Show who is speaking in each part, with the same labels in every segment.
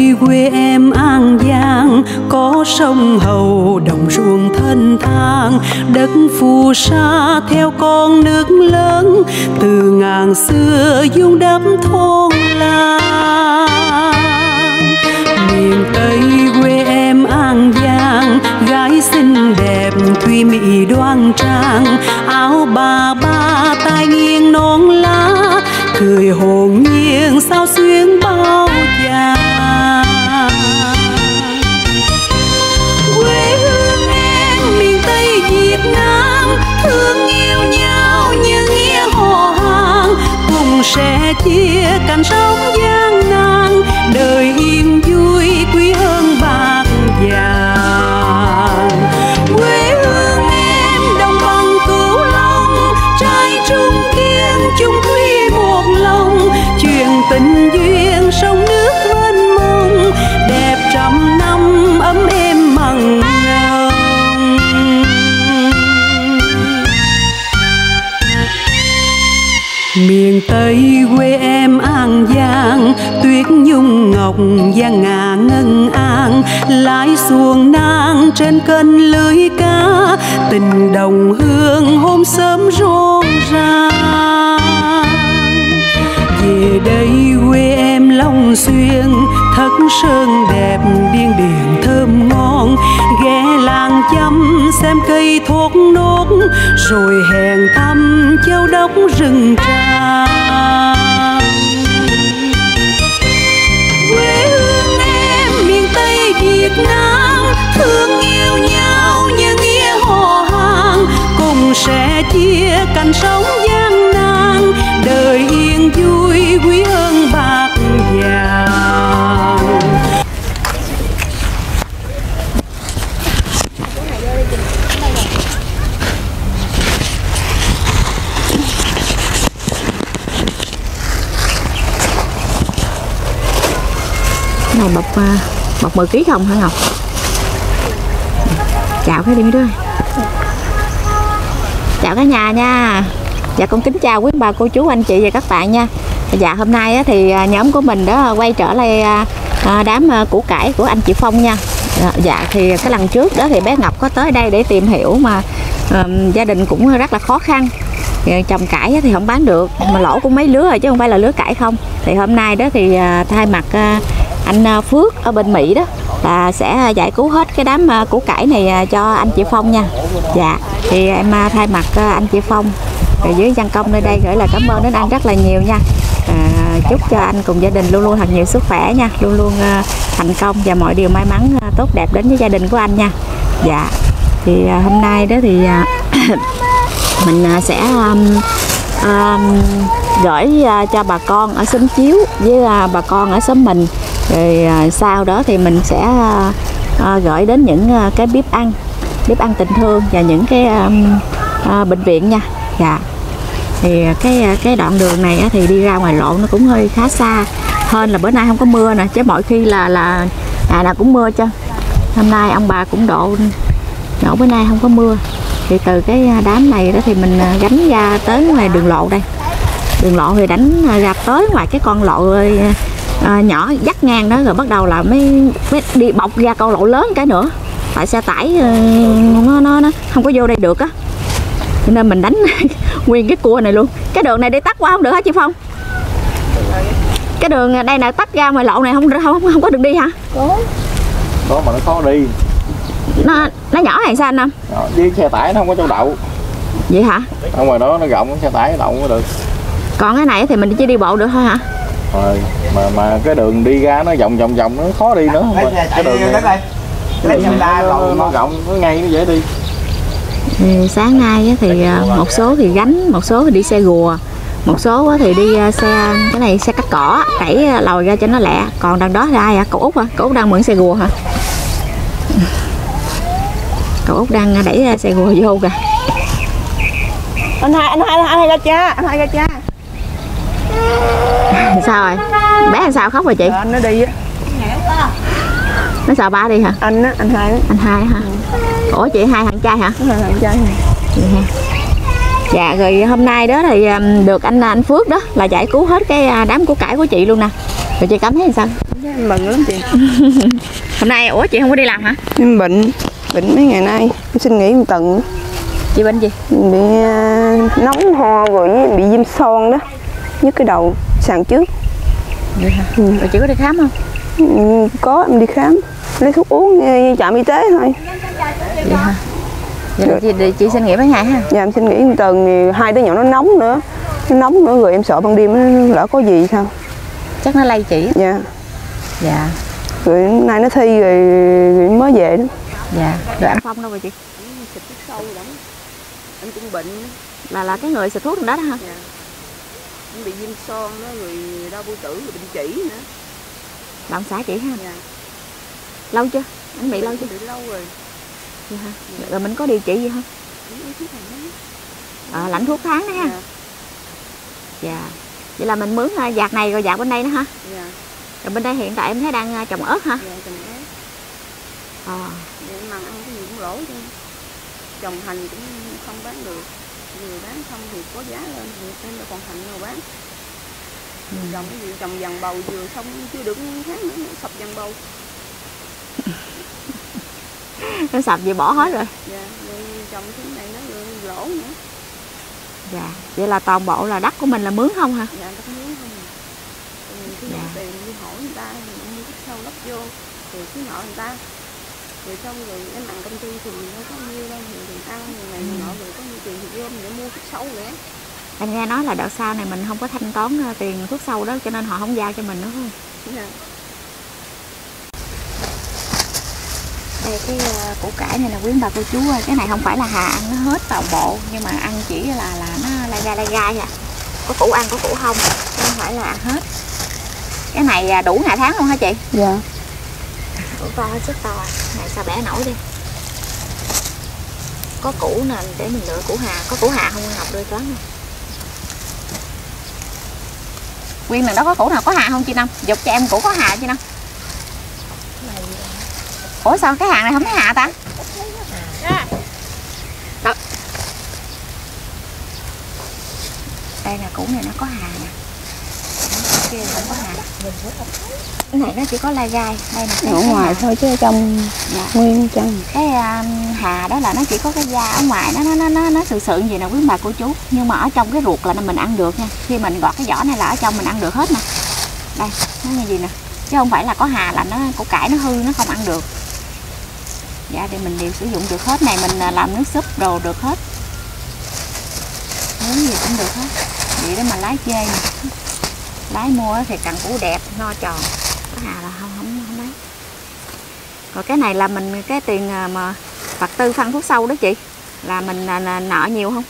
Speaker 1: quê em An Giang, có sông Hậu đồng ruộng thân thang, đất phù sa theo con nước lớn, từ ngàn xưa dung đắp thôn làng. Miền Tây quê em An Giang, gái xinh đẹp thùy mị đoan trang, áo ba tay nghiêng nón lá, cười hồn nhiên sao xuyên bao vàng. Quê hương em miền Tây Việt Nam, thương yêu nhau như nghĩa họ hàng, cùng sẽ chia cảnh sống gian nan, đời yên vui quý hơn bạc vàng. Quê hương em đồng bằng Cửu Long, trai trung kiên chung thủy một lòng, chuyện tình duyên sông nước mênh mông, đẹp trăm năm ấm êm mặn nồng. Miền Tây quê em An Giang, tuyết nhung ngọc giang ngà ngân an, lái xuồng nang trên kênh lưới cá, tình đồng hương hôm sớm rộn ràng. Về đây quê em Long Xuyên, Thất Sơn đẹp điên điển thơm ngon, ghé làng chăm xem cây thốt nốt, rồi hẹn thăm Châu Đốc rừng tràm. Quê hương em miền Tây Việt Nam, thương yêu nhau như nghĩa họ hàng, cùng sẽ chia cảnh sống gian nan, đời yên vui quý hơn bạc vàng.
Speaker 2: Này bọc 10 kg không hả Ngọc? Chào cái đi mấy đứa. Chào cả nhà nha. Dạ con kính chào quý bà cô chú anh chị và các bạn nha. Dạ hôm nay thì nhóm của mình đó quay trở lại đám củ cải của anh chị Phong nha. Dạ thì cái lần trước đó thì bé Ngọc có tới đây để tìm hiểu mà gia đình cũng rất là khó khăn. Trồng cải thì không bán được mà lỗ cũng mấy lứa rồi chứ không phải là lứa cải không. Thì hôm nay đó thì thay mặt anh Phước ở bên Mỹ đó là sẽ giải cứu hết cái đám củ cải này cho anh chị Phong nha. Dạ thì em thay mặt anh chị Phong rồi với dân công nơi đây gửi lời cảm ơn đến anh rất là nhiều nha. Chúc cho anh cùng gia đình luôn luôn thật nhiều sức khỏe nha, luôn luôn thành công và mọi điều may mắn tốt đẹp đến với gia đình của anh nha. Dạ thì hôm nay đó thì mình sẽ gửi cho bà con ở xóm Chiếu với bà con ở xóm mình, rồi sau đó thì mình sẽ gửi đến những cái bếp ăn tình thương và những cái bệnh viện nha. Dạ thì cái đoạn đường này thì đi ra ngoài lộ nó cũng hơi khá xa, hơn là bữa nay không có mưa nè, chứ mọi khi là nào cũng mưa chứ. Hôm nay ông bà cũng độ bữa nay không có mưa. Thì từ cái đám này đó thì mình gánh ra tới ngoài đường lộ đây. Đường lộ thì đánh ra tới ngoài cái con lộ nhỏ dắt ngang đó, rồi bắt đầu là mới đi bọc ra con lộ lớn cái nữa. Tại xe tải nó không có vô đây được á. Cho nên mình đánh nguyên cái cua này luôn. Cái đường này đi tắt qua không được hả chị Phong? Cái đường đây là tắt ra ngoài lộ này không có đường đi hả?
Speaker 3: Có mà nó khó đi.
Speaker 2: Nó nhỏ hay sao anh Năm?
Speaker 3: Với xe tải nó không có chỗ đậu.
Speaker 2: Vậy hả?
Speaker 3: Ở ngoài đó nó rộng, xe tải đậu mới được. Còn
Speaker 2: cái này thì mình chỉ đi bộ được thôi hả?
Speaker 3: Rồi mà cái đường đi ra nó vòng nó khó đi nữa. Cái đường này nó rộng, nó ngay nó dễ đi.
Speaker 2: Sáng nay thì một số thì gánh, một số thì đi xe rùa, một số thì đi xe cái này xe cắt cỏ đẩy lòi ra cho nó lẹ. Còn đằng đó là ai hả? Cậu Út hả? Cậu Út đang mượn xe rùa hả? Cậu Út đang đẩy xe rùa vô kìa.
Speaker 4: Anh hai ra cha,
Speaker 2: Sao rồi? Bé làm sao khóc rồi chị?
Speaker 4: Nó đi á.
Speaker 2: Nó sợ ba đi hả?
Speaker 4: Anh hai đó.
Speaker 2: Anh hai hả? Ủa chị hai thằng trai hả?
Speaker 4: Đúng rồi, thằng trai này.
Speaker 2: Dạ rồi hôm nay đó thì được anh Phước đó là giải cứu hết cái đám củ cải của chị luôn nè. Rồi chị cảm thấy sao?
Speaker 4: em mừng lắm chị.
Speaker 2: Hôm nay ủa chị không có đi làm hả?
Speaker 4: Em bệnh mấy ngày nay, em xin nghỉ một tuần.
Speaker 2: Chị bệnh gì?
Speaker 4: Bị nóng ho rồi bị viêm son đó, nhức cái đầu sàn trước.
Speaker 2: Vậy hả? Rồi chị có đi khám không?
Speaker 4: Có, em đi khám, lấy thuốc uống trạm y tế thôi.
Speaker 2: Vậy hả? Vậy là chị xin nghỉ mấy ngày ha?
Speaker 4: Dạ em xin nghỉ một tuần, thì hai đứa nhỏ nó nóng nữa rồi em sợ ban đêm nó lỡ có gì sao.
Speaker 2: Chắc nó lây chị.
Speaker 4: Dạ.
Speaker 2: Dạ.
Speaker 4: Rồi nay nó thi rồi mới về đó.
Speaker 2: Dạ. Rồi anh Phong đâu rồi chị?
Speaker 4: Xịt thuốc sâu lắm. Anh cũng bệnh.
Speaker 2: Là cái người xịt thuốc đó hả?
Speaker 4: Dạ. Anh bị viêm son đó, rồi đau bao tử, rồi bệnh chỉ nữa.
Speaker 2: Bạn xã chị ha?
Speaker 4: Dạ.
Speaker 2: Lâu chưa? Anh bị lâu chưa?
Speaker 4: Bị lâu rồi.
Speaker 2: Dạ hả? Rồi mình có điều trị gì không? Lãnh thuốc tháng đó ha?
Speaker 4: Dạ.
Speaker 2: Dạ. Vậy là mình mướn dạt này rồi dạt bên đây nữa hả?
Speaker 4: Dạ.
Speaker 2: Rồi bên đây hiện tại em thấy đang trồng ớt hả?
Speaker 4: Dạ, trồng ớt. Để mà ăn cái gì cũng lỗ chứ. Trồng hành cũng không bán được. Người bán không thì có giá lên, thì em đã còn hành nào bán. Trồng cái gì, trồng dàn bầu vừa xong chưa được tháng nữa, sập dàn bầu.
Speaker 2: Nó sập gì bỏ hết rồi.
Speaker 4: Dạ, trồng cái này nó lỗ nữa.
Speaker 2: Dạ, vậy là toàn bộ là đất của mình là mướn không hả?
Speaker 4: Dạ, đất mướn không. Mình cứ nhận tiền đi hỏi người ta, mình mua cái sâu lấp vô, rồi cứ nợ người ta. Rồi xong rồi em ăn công ty thì nó có nhiêu đâu, thì tiền ăn, người này người nọ, rồi có nhiêu tiền thì gom để mua thuốc sâu nữa.
Speaker 2: Em nghe nói là đợt sau này mình không có thanh toán tiền thuốc sâu đó, cho nên họ không giao cho mình nữa không?
Speaker 4: Dạ.
Speaker 2: Đây cái củ cải này là quý bà cô chú ơi, cái này không phải là Hà ăn nó hết toàn bộ, nhưng mà ăn chỉ là nó lai gai à. Có củ ăn có củ không, chứ không phải là ăn hết. Cái này đủ ngày tháng luôn hả chị?
Speaker 4: Dạ.
Speaker 2: Củ to hết sức to, này sao bẻ nổi đi. Có củ nè để mình lựa củ Hà, có củ Hà không Ngọc đưa toán không? Nguyên lần đó có củ nào có Hà không chị Năm? Dục cho em củ có Hà chị Năm. Ủa sao cái hàng này không thấy Hà ta? Đó. Đây là củ này nó có Hà nè. Cái kia không có Hà. Cái này nó chỉ có lai gai. Đây là
Speaker 4: Ở ngoài thôi chứ ở trong nguyên trong.
Speaker 2: Cái Hà đó là nó chỉ có cái da ở ngoài nó sự gì nè quý bà cô chú. Nhưng mà ở trong cái ruột là mình ăn được nha. Khi mình gọt cái vỏ này là ở trong mình ăn được hết nè. Đây, nó như gì nè. Chứ không phải là có Hà là củ cải nó hư nó không ăn được. Dạ thì mình đều sử dụng được hết, này mình làm nước súp đồ được hết, nướng gì cũng được hết. Vậy đó mà lái chê nè, lái mua thì cần củ đẹp no tròn, có Hà là không lấy. Rồi cái này là mình cái tiền mà vật tư phân thuốc sâu đó chị, là mình nợ nhiều không?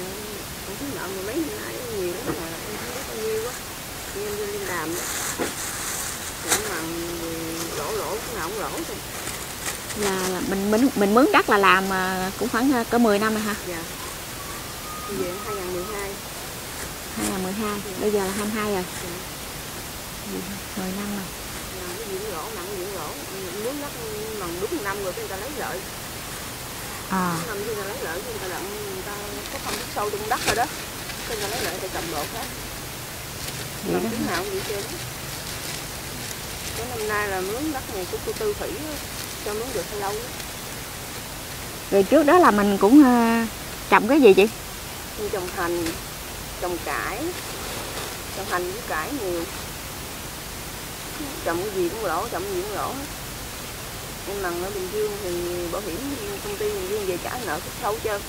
Speaker 2: Là mình mướn đất là làm cũng khoảng cỡ 10 năm rồi hả?
Speaker 4: Dạ. Về 2012.
Speaker 2: 2012, bây giờ là 22 rồi.
Speaker 4: Dạ.
Speaker 2: 10 năm rồi.
Speaker 4: Làm cái gì cũng lỗ, nặng gì cũng lỗ. Mướn đất bằng đúng 1 năm rồi người ta lấy lợi. Năm người ta lấy lợi, người ta có phân thuốc sâu trong đất rồi đó. Người ta lấy lợi người ta trồng đồ khác. Làm tiếng nào cũng vậy trơn. Cái năm nay là mướn đất này của cô Tư Thủy cho mướn được hơi lâu đó.
Speaker 2: Rồi trước đó là mình cũng trồng cái gì chị?
Speaker 4: Trồng hành, trồng cải, trồng hành với cải nhiều. Trồng cái gì cũng lỗ, trồng cái gì cũng lỗ. Em bằng ở Bình Dương thì bảo hiểm công ty Bình Dương về trả nợ thuốc sâu trơn.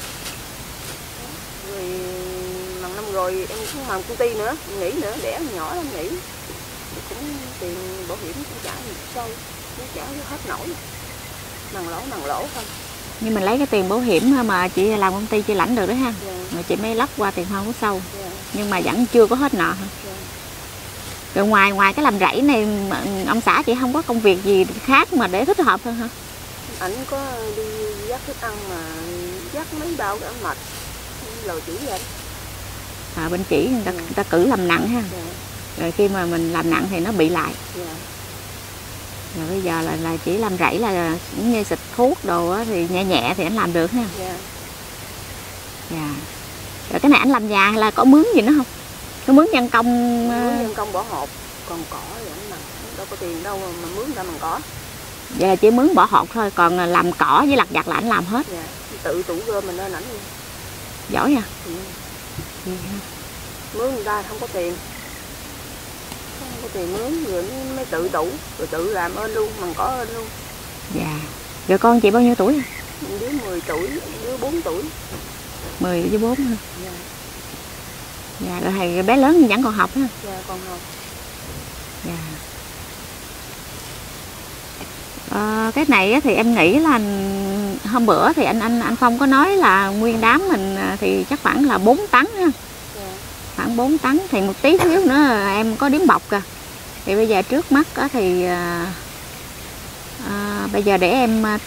Speaker 4: Rồi bằng năm rồi em không làm công ty nữa, nghỉ nữa, đẻ nhỏ lắm nghỉ. Cũng tiền bảo hiểm cũng trả thuốc sâu, nó trả hết nổi. Bằng lỗ không.
Speaker 2: Nhưng mình lấy cái tiền bảo hiểm mà chị làm công ty chị lãnh được đó ha.
Speaker 4: Dạ.
Speaker 2: Rồi chị mới lắp qua tiền phân thuốc sâu.
Speaker 4: Dạ.
Speaker 2: Nhưng mà vẫn chưa có hết nợ hả?
Speaker 4: Dạ.
Speaker 2: Rồi ngoài cái làm rẫy này ông xã chị không có công việc gì khác mà để thích hợp hơn hả?
Speaker 4: Ảnh có đi dắt thức ăn mà dắt mấy bao cả mệt, lầu chỉ vậy.
Speaker 2: Bên chỉ người ta cử làm nặng ha.
Speaker 4: Dạ.
Speaker 2: Rồi khi mà mình làm nặng thì nó bị lại.
Speaker 4: Dạ.
Speaker 2: Rồi bây giờ là chỉ làm rẫy là như xịt thuốc đồ á, thì nhẹ nhẹ thì anh làm được ha.
Speaker 4: Dạ.
Speaker 2: Dạ. Rồi cái này anh làm nhà hay là có mướn gì nữa không? Có mướn nhân công?
Speaker 4: Mướn nhân công bỏ hộp, còn cỏ thì anh làm, đâu có tiền đâu mà mướn người ta bằng cỏ.
Speaker 2: Vậy là chỉ mướn bỏ hột thôi, còn làm cỏ với lặt vặt là anh làm hết.
Speaker 4: Dạ, tự tủ gom mình lên ảnh luôn.
Speaker 2: Giỏi nha.
Speaker 4: Mướn người ta không có tiền. Không có tiền mướn rồi mới tự tủ, rồi tự làm ơn luôn, bằng cỏ ơn luôn.
Speaker 2: Dạ. Rồi con chị bao nhiêu tuổi?
Speaker 4: Đứa 10 tuổi, đứa 4 tuổi.
Speaker 2: 10 với 4 ha.
Speaker 4: Dạ.
Speaker 2: Dạ, rồi thầy bé lớn vẫn còn học ha.
Speaker 4: Dạ, còn học.
Speaker 2: Dạ. Cái này thì em nghĩ là hôm bữa thì anh Phong có nói là nguyên đám mình thì chắc khoảng là 4 tấn ha.
Speaker 4: Dạ.
Speaker 2: Khoảng 4 tấn thì một tí xíu nữa em có điếm bọc kìa. Thì bây giờ trước mắt thì bây giờ để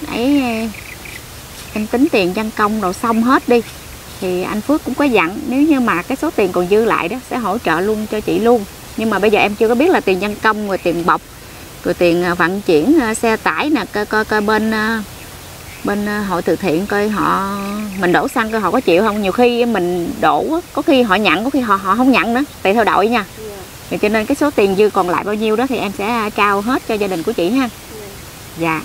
Speaker 2: em tính tiền nhân công rồi xong hết đi. Thì anh Phước cũng có dặn nếu như mà cái số tiền còn dư lại đó sẽ hỗ trợ luôn cho chị luôn. Nhưng mà bây giờ em chưa có biết là tiền nhân công rồi tiền bọc rồi tiền vận chuyển xe tải nè, coi bên hội từ thiện coi mình đổ xăng coi họ có chịu không. Nhiều khi mình đổ có khi họ nhận, có khi họ không nhận nữa, tùy theo đội nha. Thì cho nên cái số tiền dư còn lại bao nhiêu đó thì em sẽ trao hết cho gia đình của chị ha. Dạ.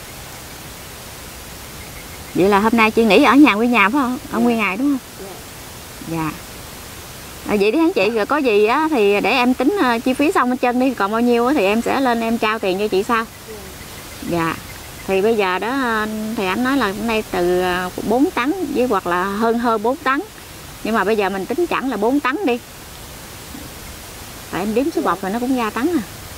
Speaker 2: Vậy là hôm nay chị nghỉ ở nhà nguyên nhà phải không? Ở nguyên ngày đúng không? Dạ. Vậy đi hả chị, rồi có gì á thì để em tính chi phí xong hết trơn đi, còn bao nhiêu thì em sẽ lên em trao tiền cho chị sau. Dạ. Thì bây giờ đó thì anh nói là hôm nay từ 4 tấn với hoặc là hơn 4 tấn. Nhưng mà bây giờ mình tính chẳng là 4 tấn đi. Tại em đếm số bọc rồi nó cũng ra tấn à.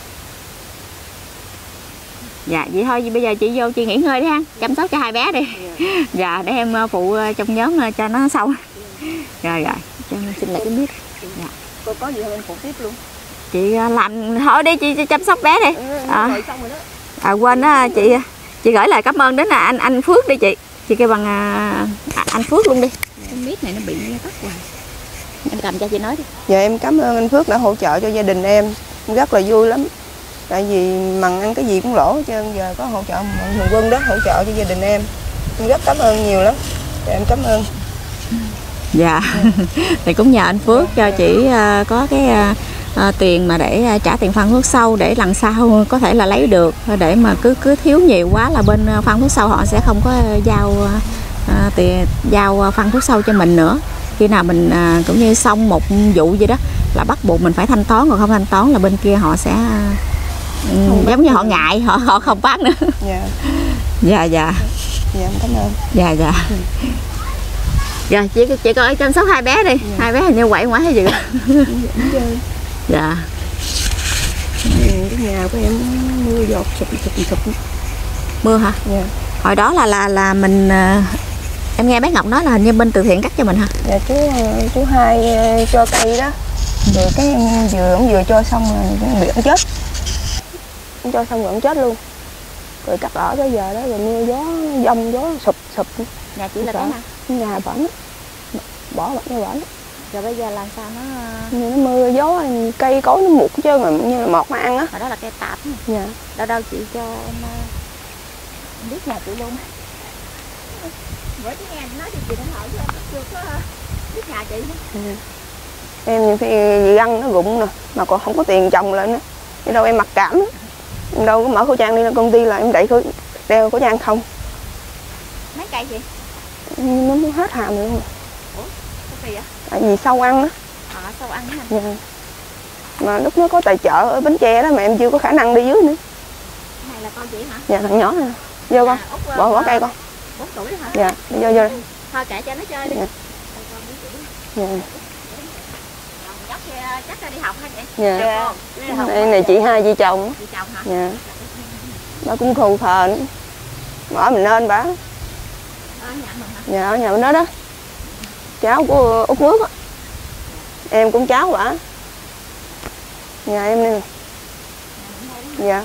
Speaker 2: Dạ, vậy thôi bây giờ chị vô chị nghỉ ngơi đi ha, chăm sóc cho hai bé đi. Dạ, để em phụ trong nhóm cho nó xong. Rồi cho em xin lại cái mic. Dạ.
Speaker 4: Có gì không em phụ tiếp luôn.
Speaker 2: Chị làm thôi đi, chị chăm sóc bé đi.
Speaker 4: Xong rồi đó.
Speaker 2: Quên đó chị gửi lời cảm ơn đến là anh Phước đi chị. Chị kêu bằng anh Phước luôn đi. Cái mic này nó bị tắt hoài. Em cầm cho chị nói đi.
Speaker 5: Dạ em cảm ơn anh Phước đã hỗ trợ cho gia đình em rất là vui lắm. Tại vì mần ăn cái gì cũng lỗ hết trơn, giờ có hỗ trợ Mạnh Thường Quân đó hỗ trợ cho gia đình em rất cảm ơn nhiều lắm. Dạ, em cảm ơn.
Speaker 2: Dạ. Thì cũng nhờ anh Phước cho chị có cái tiền mà để trả tiền phân thuốc sâu để lần sau có thể là lấy được, để mà cứ thiếu nhiều quá là bên phân thuốc sâu họ sẽ không có giao phân thuốc sâu cho mình nữa. Khi nào mình cũng như xong một vụ gì đó là bắt buộc mình phải thanh toán, còn không thanh toán là bên kia họ sẽ giống như họ ngại, họ không bán nữa.
Speaker 5: Dạ.
Speaker 2: Dạ.
Speaker 5: Dạ em cảm ơn.
Speaker 2: Dạ. Rồi chị coi chăm sóc hai bé đi. Hai bé hình như quậy quá hay gì. Dạ.
Speaker 5: Cái nhà của em mưa giọt sụp.
Speaker 2: Mưa hả?
Speaker 5: Dạ.
Speaker 2: Hồi đó là mình em nghe bé Ngọc nói là hình như bên từ thiện cắt cho mình hả?
Speaker 5: Dạ chú Hai cho cây đó. Rồi cái ông vừa cho xong rồi bị ông chết. Ông cho xong rồi ông chết luôn. Rồi cắt ở tới giờ đó rồi mưa gió giông gió sụp.
Speaker 2: Nhà chị là cái nào?
Speaker 5: Nhà bẩn. Bỏ bẩn cho bẩn.
Speaker 2: Rồi bây giờ làm sao
Speaker 5: như nó mưa gió cây cối nó mục hết trơn rồi như là mọt mà ăn á.
Speaker 2: Hồi đó là cây tạp.
Speaker 5: Dạ.
Speaker 2: Đâu chị cho em biết nhà chị luôn. Bữa chị nghe nói thì chị đã hỏi chứ em chưa có biết nhà chị nữa.
Speaker 5: Em nhiều khi găng nó rụng nè mà còn không có tiền trồng lên nữa. Chứ đâu em mặc cảm đó. Em đâu có mở khẩu trang đi lên công ty là em đeo khẩu trang không.
Speaker 2: Mấy cây chị?
Speaker 5: Nó hết hàm luôn.
Speaker 2: Ủa? Cái gì vậy?
Speaker 5: Tại vì sâu ăn đó.
Speaker 2: Sâu ăn hả?
Speaker 5: Dạ. Mà lúc nó có tài trợ ở Bến Tre đó mà em chưa có khả năng đi dưới nữa.
Speaker 2: Cái này là con chị hả?
Speaker 5: Dạ thằng nhỏ nè. Vô con. Bỏ cây con.
Speaker 2: 4 tuổi hả?
Speaker 5: Dạ, vô.
Speaker 2: Thôi kệ cho nó chơi đi.
Speaker 5: Dạ.
Speaker 2: Dốc chắc là đi học hả chị?
Speaker 5: Dạ. Đây này chị Hai chị chồng.
Speaker 2: Chị chồng hả?
Speaker 5: Dạ. Bà cũng khù khờ nữa. Mở mình lên bà.
Speaker 2: Ở nhà mình hả?
Speaker 5: Dạ ở nhà bên đó đó. Cháu của Út Mướt á. Em cũng cháu bà. Nhà em nè. Dạ.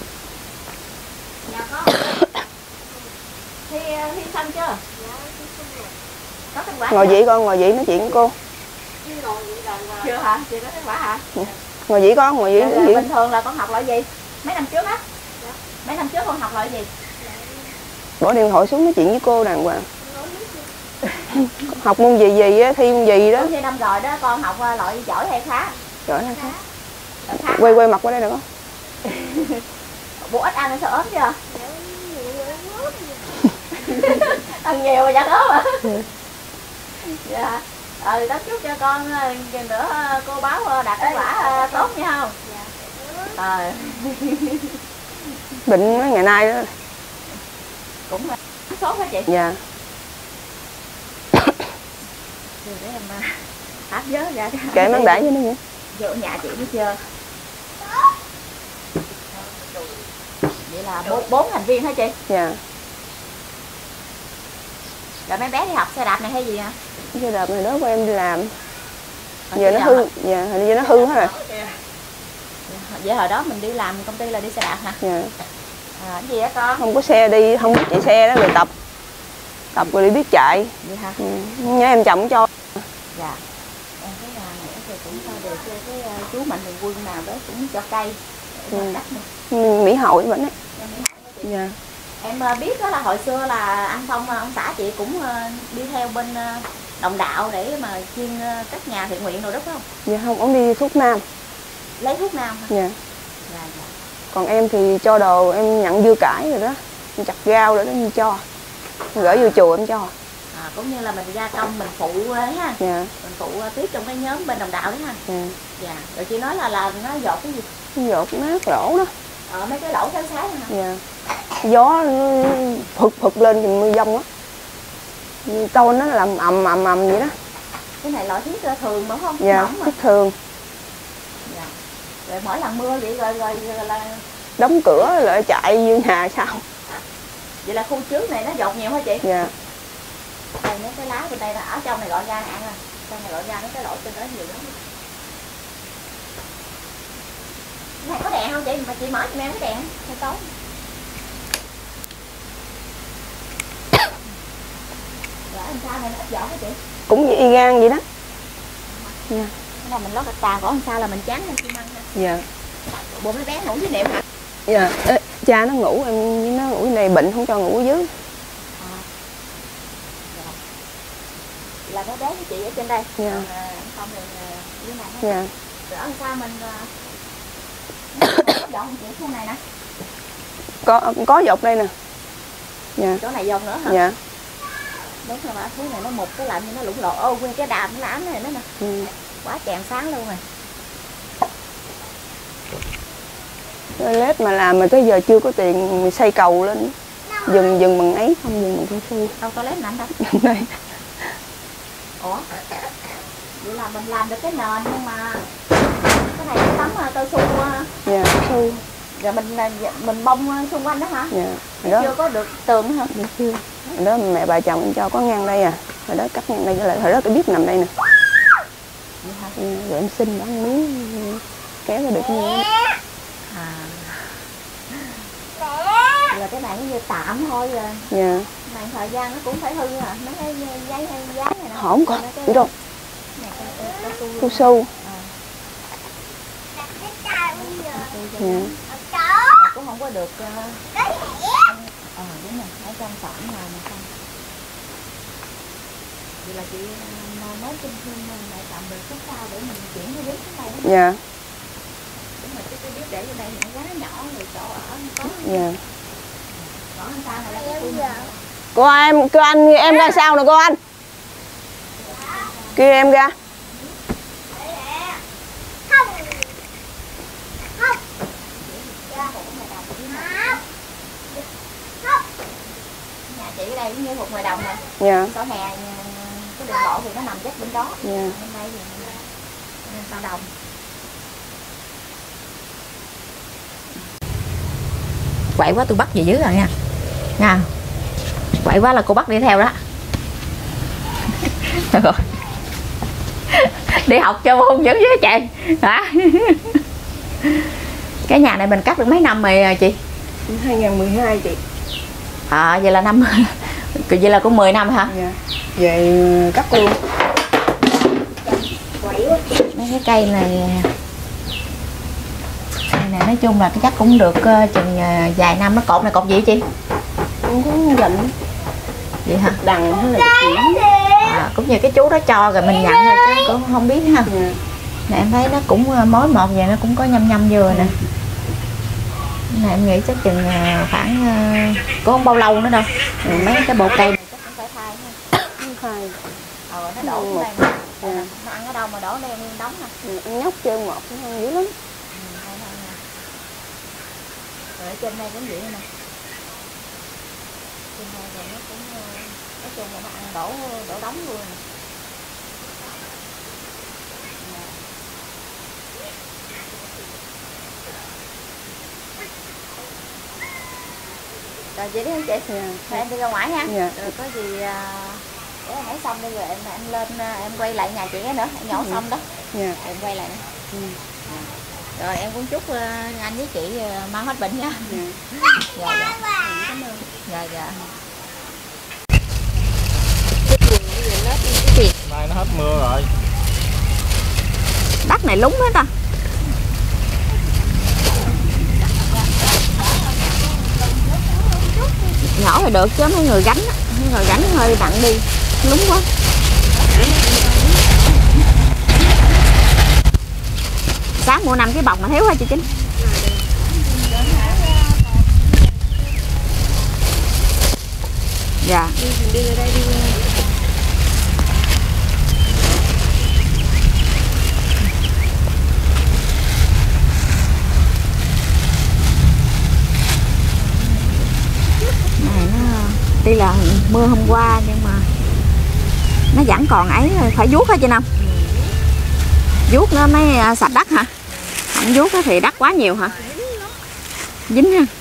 Speaker 2: Dạ có. Thi xong chưa? Có kết quả.
Speaker 5: Ngồi vậy con, ngồi vậy nói chuyện với cô.
Speaker 2: Chưa hả? Chưa có kết quả hả?
Speaker 5: Ngồi vậy con, ngồi vậy.
Speaker 2: Bình thường là con học loại gì? Mấy năm trước á? Mấy năm trước con học loại gì?
Speaker 5: Bỏ điện thoại xuống nói chuyện với cô đàng hoàng. Học môn gì á, thi môn gì đó.
Speaker 2: Thi năm rồi đó, con học loại giỏi hay khá?
Speaker 5: Giỏi hay khá? Quay mặt qua đây được không?
Speaker 2: Bố ít ăn sao ốm chưa? Ăn nhiều mà chắc ốm à? Dạ. Tao chúc cho con kìa nữa cô báo đạt kết quả tốt nha không? Dạ.
Speaker 5: Bệnh mấy ngày nay đó.
Speaker 2: Cũng là sốt hả chị?
Speaker 5: Dạ.
Speaker 2: Rồi để em áp nhớ ra.
Speaker 5: Kệ mang đẩy cho nó vậy.
Speaker 2: Vô nhà chị biết chưa? Vậy là 4 thành viên hả chị?
Speaker 5: Dạ.
Speaker 2: Rồi mấy bé đi học xe đạp này hay gì hả?
Speaker 5: Xe đạp này đó của em đi làm. Giờ nó hư, dạ, hình như nó hư hết rồi.
Speaker 2: Vậy hồi đó mình đi làm công ty là đi xe đạp hả?
Speaker 5: Dạ.
Speaker 2: Cái gì á con?
Speaker 5: Không có xe đi, không biết chạy xe đó rồi tập rồi đi biết chạy.
Speaker 2: Vậy hả?
Speaker 5: Nhớ em chồng cho.
Speaker 2: Dạ. Em thấy là mẹ thì cũng cho được cái chú Mạnh Thường Quân nào đó cũng cho cây.
Speaker 5: Mỹ Hội vẫn đấy. Dạ.
Speaker 2: Em biết đó là hồi xưa là anh Phong, ông xã chị cũng đi theo bên đồng đạo để mà chuyên các nhà thiện nguyện rồi đó phải không?
Speaker 5: Dạ không, ông đi thuốc nam.
Speaker 2: Lấy thuốc nam hả?
Speaker 5: Dạ.
Speaker 2: Dạ.
Speaker 5: Còn em thì cho đồ, em nhận dưa cải rồi đó, em chặt rau rồi đó em cho, em gửi vô chùa em cho.
Speaker 2: Cũng như là mình gia công mình phụ ấy ha.
Speaker 5: Dạ.
Speaker 2: Mình phụ tiếp trong cái nhóm bên đồng đạo đấy ha.
Speaker 5: Dạ.
Speaker 2: Dạ. Rồi chị nói là nó dột cái gì?
Speaker 5: Nó dột mát lỗ đó.
Speaker 2: Mấy cái lỗ sáng sáng hả?
Speaker 5: Dạ. Gió phực lên thì mưa dông á. Tôi nó làm ầm vậy đó.
Speaker 2: Cái này loại thiết thường mà không?
Speaker 5: Dạ, thiết thường.
Speaker 2: Dạ. Rồi mỗi lần mưa vậy rồi là
Speaker 5: đóng cửa lại chạy vô nhà sao?
Speaker 2: Vậy là khu trước này nó dột nhiều hả chị?
Speaker 5: Dạ.
Speaker 2: Đây mấy cái lá bên đây là ở trong này gọi ra nè anh ơi. Trong này gọi ra mấy cái lỗ trên đó nhiều lắm. Cái này có đèn không chị? Mà chị mở cho em cái đèn hay tối? Rồi anh sao này nó ít giọt hả chị?
Speaker 5: Cũng như y gan vậy đó. Dạ.
Speaker 2: Cái này mình lót tàn có làm sao là mình chán lên xi măng ha.
Speaker 5: Dạ.
Speaker 2: Bộ mấy bé ngủ với niệm hả?
Speaker 5: Dạ. Ê, cha nó ngủ, em với nó ngủ này bệnh không cho ngủ ở dưới.
Speaker 2: Là mấy bé với chị ở trên đây.
Speaker 5: Dạ.
Speaker 2: Xong rồi dưới này.
Speaker 5: Dạ.
Speaker 2: Rồi ăn sao mình dọn chị khu này nè.
Speaker 5: Có dọc đây nè. Dạ.
Speaker 2: Chỗ này dọn nữa hả?
Speaker 5: Dạ.
Speaker 2: Đúng rồi bà, thứ này nó mục cái làm như nó lủng lộ. Ô nguyên cái đàm nó ám này nó nè.
Speaker 5: Ừ.
Speaker 2: Quá chèn sáng luôn rồi.
Speaker 5: Toilet mà làm mà tới giờ chưa có tiền mình xây cầu lên. Dừng bằng ấy không, dừng bằng cao su.
Speaker 2: Đâu toilet nằm đâu?
Speaker 5: Đây.
Speaker 2: Ủa? Vậy là mình làm được cái nền nhưng mà cái này cái tấm cao su.
Speaker 5: Dạ, cao su.
Speaker 2: Rồi mình bông xung quanh đó hả?
Speaker 5: Dạ.
Speaker 2: Chưa có được tường hả?
Speaker 5: Được chưa? Hồi đó mẹ bà chồng em cho có ngang đây à. Hồi đó cắt ngang đây với lại hồi đó cái bếp nằm đây nè.
Speaker 2: Vậy hả?
Speaker 5: Rồi em xin bán miếng kéo ra được như vậy.
Speaker 2: Rồi cái này như tạm thôi rồi.
Speaker 5: Dạ.
Speaker 2: Này thời gian nó cũng phải hư hả? Mấy cái giấy hay dán này nè.
Speaker 5: Không có, đi đâu. Cao su. Dạ.
Speaker 2: Cũng không có được đúng rồi, ở trong sỏn nào mà không. Vậy là chị nói trên phim này tạm được cái sao để mình chuyển cái bếp xuống đây đó.
Speaker 5: Dạ.
Speaker 2: Đúng rồi, cái bếp để vô đây thì nó quá nhỏ rồi chỗ ở không có.
Speaker 5: Dạ.
Speaker 2: Có ăn sao này là cái khu nhà.
Speaker 5: Cô anh em ra sao nè cô anh? Kêu em ra.
Speaker 2: Nhà chị ở đây cũng như thuộc ngoài đồng này.
Speaker 5: Dạ.
Speaker 2: Có hè cái đường bộ thì nó nằm chắc bên đó.
Speaker 5: Dạ.
Speaker 2: Bên đây thì sau đồng. Quậy quá tôi bắt về dưới rồi nha. Nha. Quậy quá là cô bắt đi theo đó. Rồi. Đi học cho hôn dữ với chị hả? Cái nhà này mình cắt được mấy năm rồi chị?
Speaker 5: 2012 chị.
Speaker 2: Vậy là năm vậy là cũng 10 năm hả?
Speaker 5: Dạ. Về cắt luôn.
Speaker 2: Mấy cái cây này nói chung là cái chắc cũng được chừng vài năm. Nó cột này cột gì chị?
Speaker 5: Không có dịnh.
Speaker 2: Vậy hả?
Speaker 5: Đằng hay là chỉ.
Speaker 2: Cũng như cái chú đó cho rồi mình nhận thôi chứ cũng không biết ha. Dạ. Nè em thấy nó cũng mối một vậy nó cũng có nhâm vừa nè. Này em nghĩ chắc chừng khoảng có không bao lâu nữa đâu. Mấy cái bộ cây này chắc cũng phải thay ha.
Speaker 5: Khai.
Speaker 2: Nó đổ một đây. Nó ăn ở đâu mà đổ đây nguyên đống nè.
Speaker 5: Ăn nhóc trơn một nó dữ lắm.
Speaker 2: Rồi ở trên đây cũng vậy nè. Trên đây rồi nó cũng nói chung là nó ăn đổ đống luôn. Rồi chị đi không chị? Dạ. Rồi em đi ra ngoài ha.
Speaker 5: Dạ.
Speaker 2: Rồi có gì để em nãy xong đi rồi em lên em quay lại nhà chị cái nữa, em nhổ xong đó.
Speaker 5: Dạ.
Speaker 2: Em quay lại nữa. Rồi em cũng chúc anh với chị mau hết bệnh nha. Dạ. Dạ. Cảm ơn. Dạ dạ.
Speaker 3: Nay nó hết mưa rồi.
Speaker 2: Đất này lúng hết ta. Nhỏ thì được chứ mấy người gánh á, mấy người gánh hơi nặng đi, lúng quá. Sáng mua 5 cái bọc mà thiếu hả chị Chính? Dạ.
Speaker 5: Đi ra đây đi.
Speaker 2: Này nó tuy là mưa hôm qua nhưng mà nó vẫn còn ấy, phải vuốt hả chị Năm? Vuốt nó mới sạch đất hả? Không vuốt thì đất quá nhiều hả? Dính ha.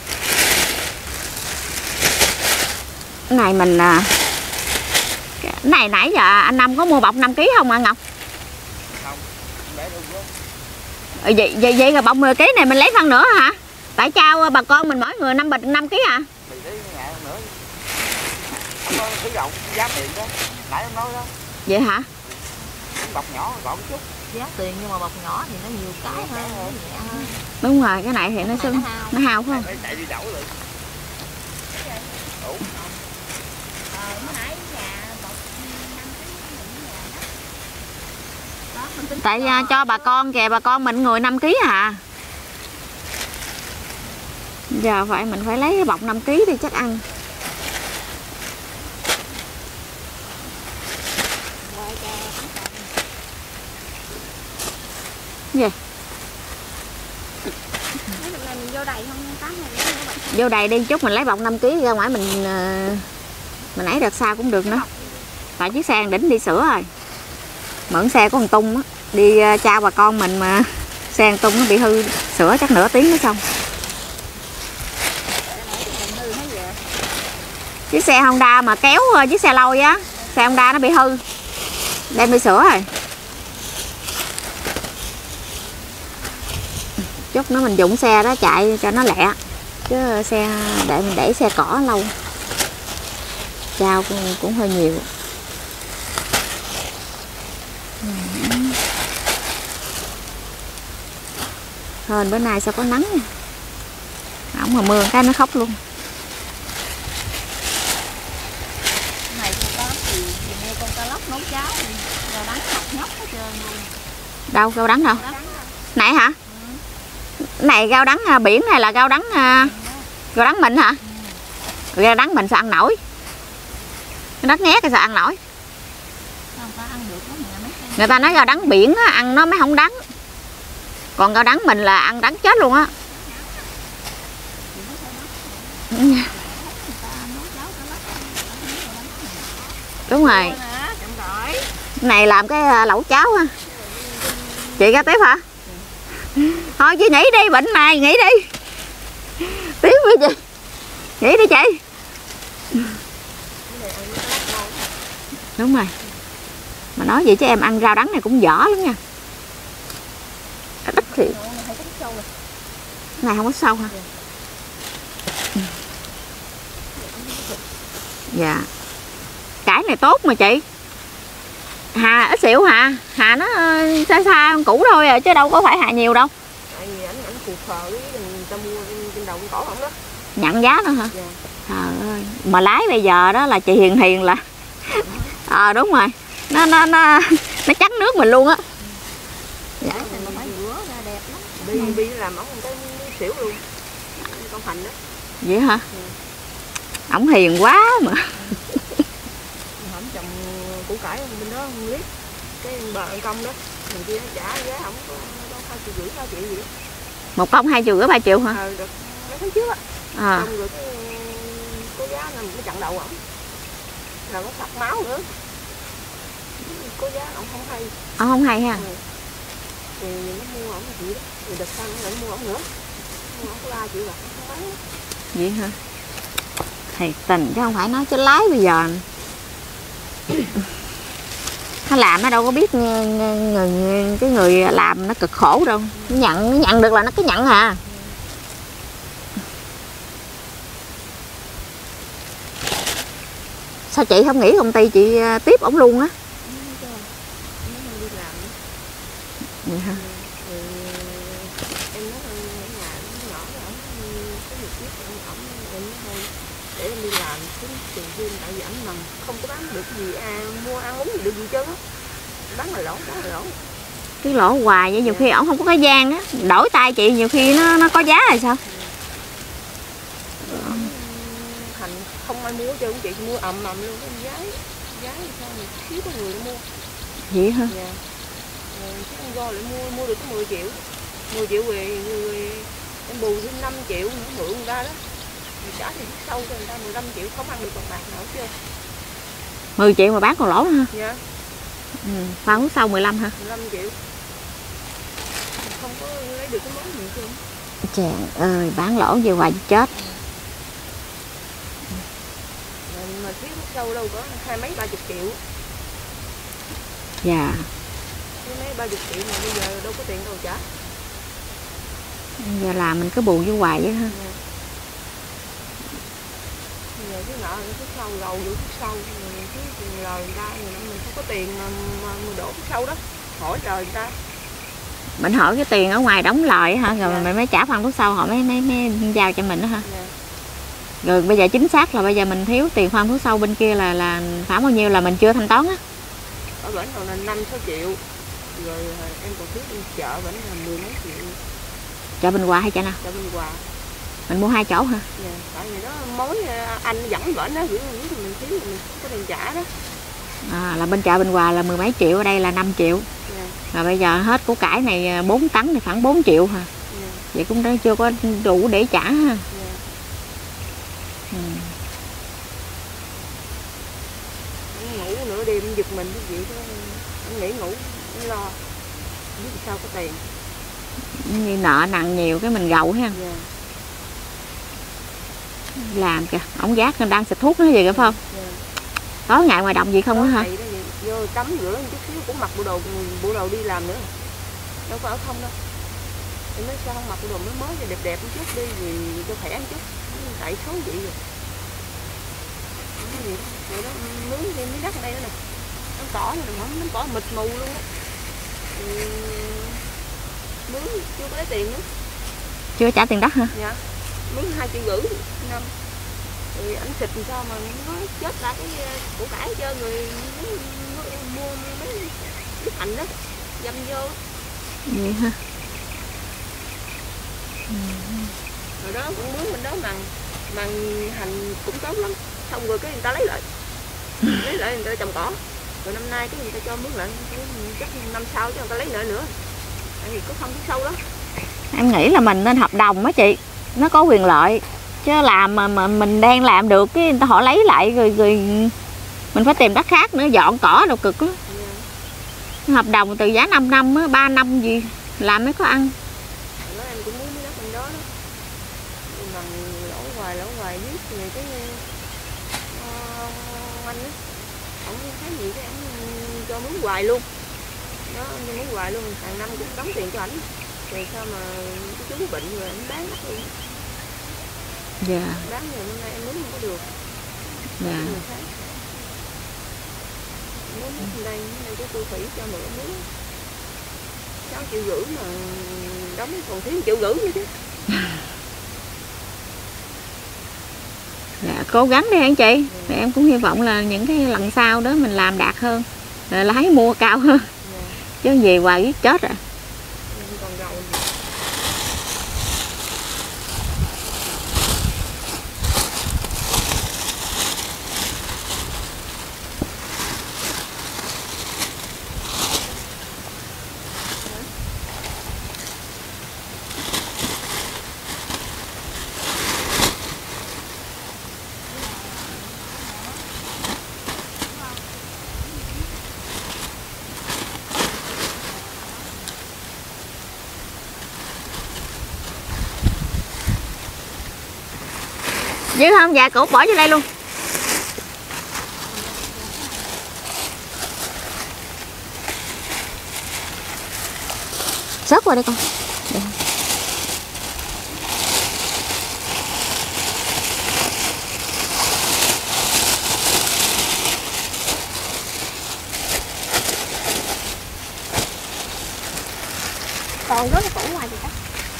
Speaker 2: Cái này mình cái này nãy giờ anh Năm có mua bọc 5 kg không anh Ngọc?
Speaker 3: Không, để được luôn.
Speaker 2: Vậy rồi bọc 10 kg này mình lấy phân nữa hả? Tại trao bà con mình mỗi người 5 bịch 5 kg à?
Speaker 3: Bị thế ngại nữa. Không có cái gọng giá tiền đó. Nãy em nói đó.
Speaker 2: Vậy hả?
Speaker 3: Bọc nhỏ gọn chút.
Speaker 4: Giá tiền nhưng mà bọc nhỏ thì nó nhiều cái hơn.
Speaker 2: Đúng rồi, cái này thì nó sưng, nó hao phải không?
Speaker 3: Chạy đi đậu rồi.
Speaker 2: Tại cho bà con kìa, bà con mình người 5 kg à. Giờ mình phải lấy cái bọc 5 kg đi chắc ăn. Gì?
Speaker 5: Vô đầy không?
Speaker 2: Vô đầy đi chút mình lấy bọc 5 kg ra ngoài mình ấy đợt sau cũng được nữa. Tại chiếc xe đỉnh đi sửa rồi. Mượn xe của thằng Tung á, đi trao bà con mình mà xe thằng Tung nó bị hư, sửa chắc nửa tiếng nữa xong. Chiếc xe Honda mà kéo chiếc xe lôi á, xe Honda nó bị hư, đem đi sửa rồi. Chút nữa mình dụng xe đó chạy cho nó lẹ, chứ xe để xe cỏ lâu, trao cũng hơi nhiều. Hên bữa nay sao có nắng nha. Không mà mưa cái nó khóc luôn.
Speaker 4: Này con cá lóc thì mua con cá lóc nấu cháo thì rau đắng ngọt nhóc hết trơn luôn.
Speaker 2: Đâu rau đắng đâu? Này hả? Này rau đắng biển hay là rau đắng mình hả? Rau đắng mình sao ăn nổi? Cái đất nhét thì sao ăn nổi?
Speaker 4: Không có ăn được lắm nè.
Speaker 2: Người ta nói rau đắng biển á, ăn nó mới không đắng. Còn rau đắng mình là ăn đắng chết luôn á. Đúng rồi. Này làm cái lẩu cháo ha. Chị ra tiếp hả? Thôi chị nghỉ đi, bệnh này nghỉ đi. Tiếp với chị. Nghỉ đi chị. Đúng rồi. Mà nói vậy chứ em ăn rau đắng này cũng dở lắm nha. Ít thì này không có sâu hả? Dạ. Cải này tốt mà chị. Hà ít xỉu hả? Hà nó xa xa cũ thôi à, chứ đâu có phải hà nhiều đâu.
Speaker 5: Tại vì ảnh phù phờ với người ta mua trên đầu cổ ổng đó.
Speaker 2: Nhận giá nữa hả?
Speaker 5: Dạ.
Speaker 2: Trời ơi. Mà lái bây giờ đó là chị Hiền là đúng rồi. Nó chắn nước mình luôn á.
Speaker 4: Dạ. Bi làm ổng cái xỉu luôn. ông Thành đó.
Speaker 2: Vậy hả? Ổng hiền quá mà.
Speaker 4: Ổng trồng củ cải bên đó không biết. Cái bà ăn công đó, mình kia trả giá ổng có 2,5 triệu 3 triệu gì đó.
Speaker 2: Một công 2 triệu 3 triệu hả?
Speaker 4: Được mấy tháng trước á. Xong rồi cái có giá là mình chặn đầu ổng. Rồi nó sặc máu nữa. Có giá ổng không hay.
Speaker 2: Không hay ha.
Speaker 4: Thì nó mua ổng là gì đó. Rồi đợt sau nó mua ổng nữa. Mua ổng có 3 triệu bạc không bán.
Speaker 2: Vậy hả? Thiệt tình chứ không phải nói chứ lái bây giờ. Nó làm nó đâu có biết cái người làm nó cực khổ đâu. Nó nhận được là nó cứ nhận à. Sao chị không nghĩ công ty chị tiếp ổng luôn á? Vậy hả?
Speaker 4: Em nói nhà nhỏ ổng có nhiệt huyết ổng em nói thôi để em đi làm kiếm tiền thêm, tại vì ảnh mà không có bán được gì mua ăn uống gì được gì chứ, bán là lỗ.
Speaker 2: Cái lỗ hoài vậy, nhiều khi ổng không có cái gian á, đổi tay chị nhiều khi nó có giá là sao?
Speaker 4: Thành không ai mua cho chị mua ầm luôn, cái giá sao mà thiếu có người mua.
Speaker 2: Vậy hả?
Speaker 4: Dạ. Chứ con go lại mua được có 10 triệu. 10 triệu về người em bù thêm 5 triệu nữa mượn người ta đó. Thì trả thì sâu cho người ta 15 triệu không ăn được bằng bạc nào chưa.
Speaker 2: 10 triệu mà bán còn lỗ hả?
Speaker 4: Dạ.
Speaker 2: Khoan hút sau 15 hả?
Speaker 4: 15 triệu. Không có lấy được cái món gì chưa.
Speaker 2: Chàng ơi, bán lỗ về hoài chết.
Speaker 4: Mà thiếu hút sâu đâu có 20 30 triệu.
Speaker 2: Dạ.
Speaker 4: Mấy 30 triệu mà bây giờ đâu có tiền đâu trả.
Speaker 2: Giờ làm mình cứ bù vô hoài vậy ha.
Speaker 4: Bây giờ cái nợ cái sâu gầu vô cái sâu mình cứ tiền lời người ta, mình không có tiền mà đổ cái sâu đó. Hỏi trời người ta.
Speaker 2: Mình hỏi cái tiền ở ngoài đóng lời hả? Rồi mình mới trả phần thuốc sâu họ mới giao cho mình đó hả?
Speaker 4: Dạ.
Speaker 2: Rồi bây giờ chính xác là bây giờ mình thiếu tiền khoan thuốc sâu bên kia là khoảng bao nhiêu là mình chưa thanh toán á?
Speaker 4: Ở bển còn là 5-6 triệu. Rồi em còn thiếu đi chợ bển là 10 mấy triệu.
Speaker 2: Chợ Bình Hòa hay chợ nào?
Speaker 4: Chợ Bình Hòa.
Speaker 2: Mình mua 2 chỗ hả?
Speaker 4: Dạ, tại vì đó mối anh dẫn bển đó, gửi mình thiếu mình không có tiền trả đó.
Speaker 2: Là bên chợ Bình Hòa là 10 mấy triệu, ở đây là 5 triệu.
Speaker 4: Dạ.
Speaker 2: Rồi bây giờ hết củ cải này 4 tấn thì khoảng 4 triệu hả?
Speaker 4: Dạ.
Speaker 2: Vậy cũng đã chưa có đủ để trả ha.
Speaker 4: Dạ. Anh ngủ nửa đêm giật mình cái gì đó, anh nghỉ ngủ, anh lo biết sao có tiền.
Speaker 2: Như nợ nặng nhiều cái mình gậu ha.
Speaker 4: Dạ.
Speaker 2: Làm kìa, ổng gác đang xịt thuốc nữa gì kìa phải không?
Speaker 4: Dạ.
Speaker 2: Có ngại ngoài đồng gì không á hả?
Speaker 4: Vô tắm rửa chút xíu cũng mặc bộ đồ đi làm nữa, đâu có ở không đâu. Em nói sao không mặc bộ đồ mới cho đẹp một chút đi, vì cho khỏe một chút, tại số vậy rồi. Cái gì đó, vậy đó, nướng thêm miếng đất ở đây nữa nè, nó tỏ này nó tỏ mịt mù luôn á. Mướn chưa có lấy tiền nữa.
Speaker 2: Chưa trả tiền đất hả?
Speaker 4: Dạ, mướn 2,5 triệu năm. Rồi anh xịt sao mà nó chết ra cái củ cải hết trơn rồi, mua mấy cái hành đó dâm vô.
Speaker 2: Vậy hả?
Speaker 4: Rồi đó cũng mướn bên đó mà hành cũng tốt lắm, xong rồi cái người ta lấy lại người ta trồng cỏ, rồi năm nay cái người ta cho mướn lại, chắc năm sau chứ người ta lấy lại nữa, tại vì có phân thuốc sâu đó.
Speaker 2: Em nghĩ là mình nên hợp đồng á chị, nó có quyền lợi, chứ làm mà mình đang làm được cái người ta họ lấy lại rồi mình phải tìm đất khác nữa, dọn cỏ đâu cực lắm. Hợp đồng từ giá 5 năm á, 3 năm gì làm mới có ăn.
Speaker 4: Đó, em cũng muốn cái đất bên đó đó, mà lỗ hoài viết về cái anh á, ổng thấy gì cái ổng cho mướn hoài luôn đó, cho mướn hoài luôn, hàng năm cũng đóng tiền cho ảnh, rồi sao mà cái chú bệnh rồi ảnh bán đất luôn.
Speaker 2: Dạ.
Speaker 4: Bán rồi hôm nay em mướn không có được.
Speaker 2: Dạ.
Speaker 4: Mướn đây cái cô Thủy cho mượn mướn 6,5 triệu mà đóng còn thiếu 1,5 triệu nữa chứ.
Speaker 2: Dạ, cố gắng đi anh chị. Thì em cũng hy vọng là những cái lần sau đó mình làm đạt hơn, rồi lái mua cao hơn. Chứ về hoài biết chết rồi.
Speaker 4: Còn gầu
Speaker 2: Dư không? Dạ củ bỏ vô đây luôn. Sớt qua đây con. Đây.
Speaker 5: Còn rất là củ ngoài thì chắc.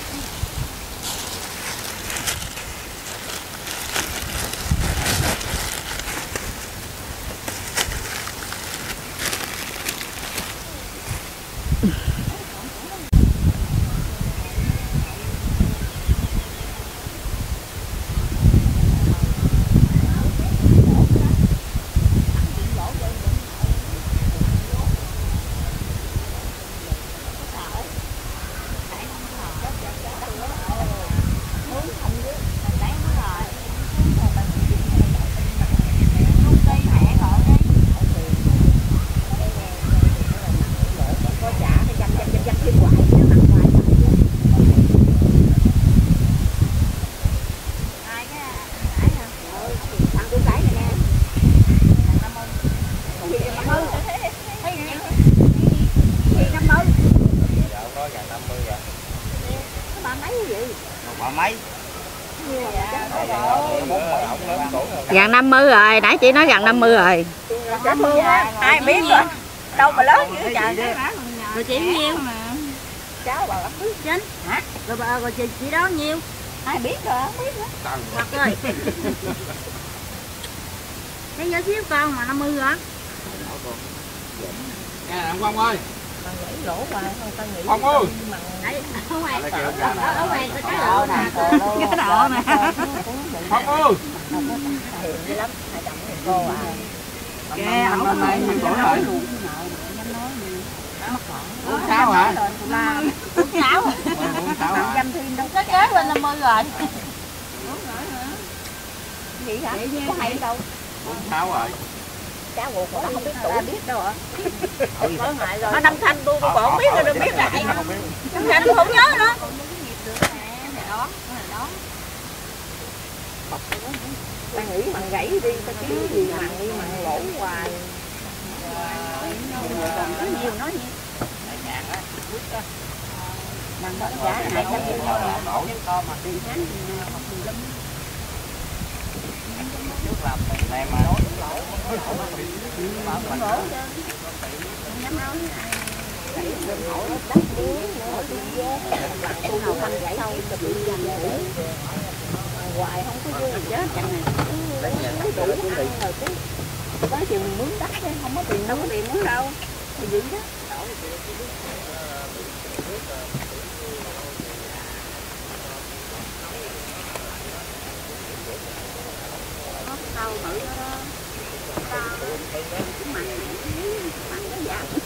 Speaker 2: Gần 50 rồi, nãy chị nói gần 50 rồi.
Speaker 5: Dạ thương á, ai biết rồi. Đâu mà lớn dữ trời.
Speaker 4: Rồi chị nhiêu?
Speaker 5: Cháu bà không biết.
Speaker 4: Chính. Hả? Rồi chị đó nhiêu?
Speaker 5: Ai biết rồi, không biết nữa.
Speaker 4: Hoặc ơi. Bây giờ xíu con mà 50 rồi.
Speaker 3: Nè Quang ơi.
Speaker 5: Con nghĩ lỗ hoài không, con nghĩ.
Speaker 3: Phong ơi.
Speaker 4: Đấy, ở ngoài cái lỗ nè.
Speaker 5: Cái độ nè.
Speaker 3: Phong ơi.
Speaker 5: Dữ lắm, hai chồng cô à.
Speaker 3: Kìa, ông có mấy tuổi rồi? 46 hả?
Speaker 5: 46.
Speaker 3: 46 hả?
Speaker 5: Dăm thêm đâu.
Speaker 4: Cái kế bên 50 rồi.
Speaker 5: Vậy hả? Có hay đâu.
Speaker 3: 46 rồi.
Speaker 5: Cháu ruột của nó không biết tuổi biết đâu ạ.
Speaker 4: Có ngại rồi. Nó năm thanh tôi còn không biết rồi đừng biết lại. Năm thanh tôi không nhớ nữa.
Speaker 5: Ta nghĩ mặn gãy đi, ta kiếm gì mặn đi mặn lỗ hoài. Còn có nhiều nói gì. Mặn hết giá 200 nghìn thôi mà. Con mà tiền tháng học tiền lâm.
Speaker 3: Trước làm em mà nói lỗ.
Speaker 5: Dám nói ai. Đừng hỏi đất đuối nữa đi vô. Tôi nào thanh gãy sâu cho bị dành để hoài không có vô chết chẳng này. Đủ ăn rồi chứ. Tới chừng mướn đất chứ không có tiền đâu có tiền mướn đâu. Thì vậy đó. Tao thử đó. Tao mặn cái dạ.